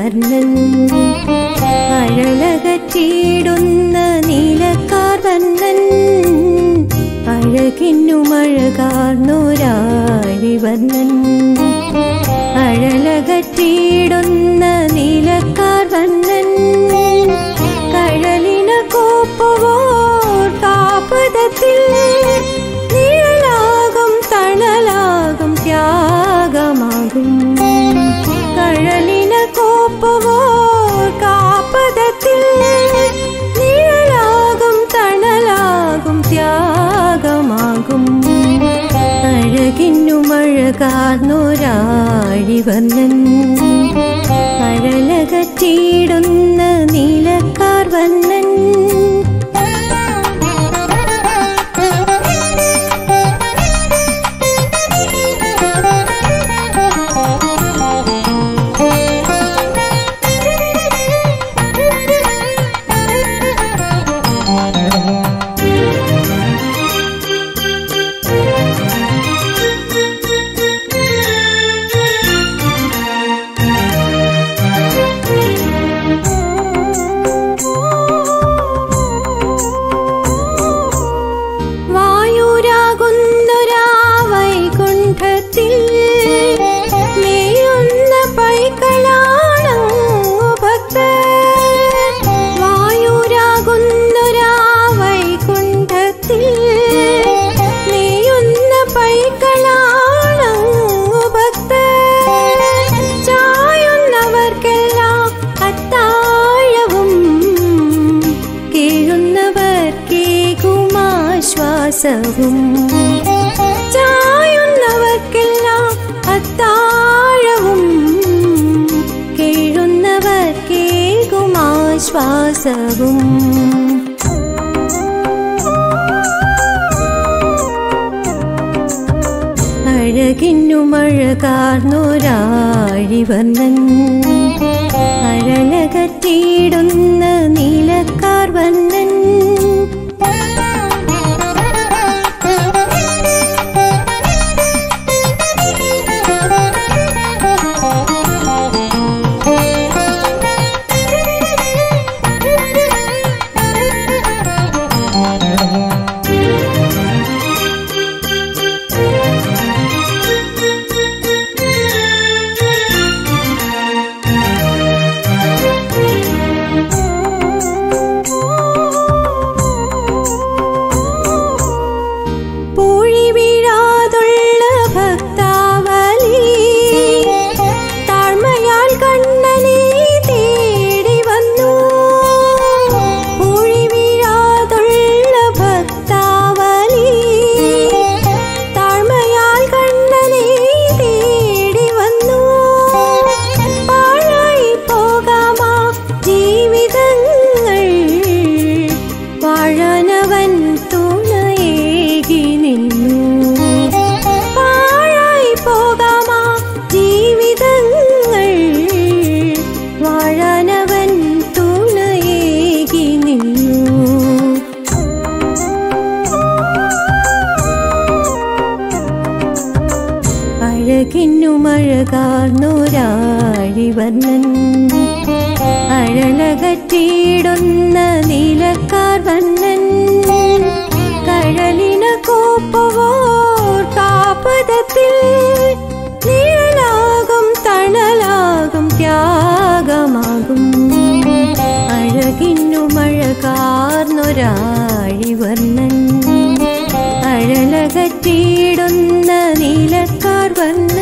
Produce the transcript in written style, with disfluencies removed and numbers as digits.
Varnan അഴലകറ്റിയിടുന്ന നീലക്കാർ Varnan അഴകിന്നുമഴകാർന്നൊരാഴി Varnan അഴലകറ്റിയിടുന്ന നീലക്കാർ Varnan കഴലിന കോപ്പുവോർ കാപദത്തിൽ നിഴലാകും തണലാകും ത്യാഗമാകും കഴലിന കോപ്പുവോർ കാപദത്തിൽ നിഴലാകും തണലാകും ത്യാഗമാകും അഴകിന്നുമഴകാർന്നൊരാഴി Varnan അഴലകറ്റിയിടുന്ന നീലക്കാർ Varnan ചായുന്നവർക്കെല്ലാം അത്താഴവും കേഴുന്നവർക്കേകുമാശ്വാസവും അഴകിന്നുമഴകാർന്നൊരാഴി Varnan അഴലകറ്റിയിടുന്ന നീലക്കാർ Varnan അഴകിന്നുമഴകാർന്നൊരാഴി Varnan അഴലകറ്റിയിടുന്ന നീലക്കാർ Varnan കഴലിന കോപ്പുവോർ കാപദത്തിൽ നിഴലാകും തണലാകും ത്യാഗമാകും അഴകിന്നുമഴകാർന്നൊരാഴി Varnan അഴലകറ്റിയിടുന്ന നീലക്കാർ Varnan